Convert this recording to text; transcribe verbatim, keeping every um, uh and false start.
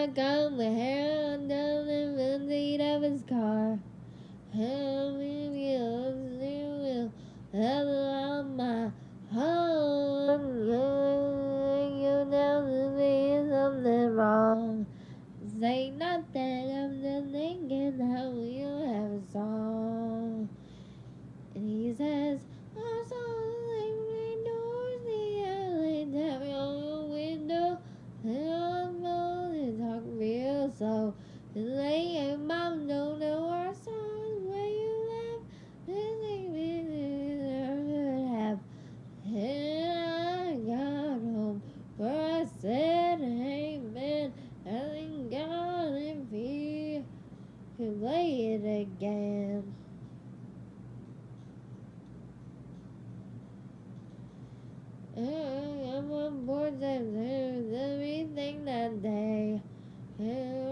comb the hair undone in the seat of his car. How many wheels you will have on my home? You know to me something wrong. Say not that I'm just thinking how we'll have a song. And he says, I saw the green doors, the alley, tap me on your window. And I'm going to talk real slow. And lay and mom don't know our songs where you left. This ain't business I should have. And I got home where I said amen. I thank God if he could play it again. I'm on board that everything that day.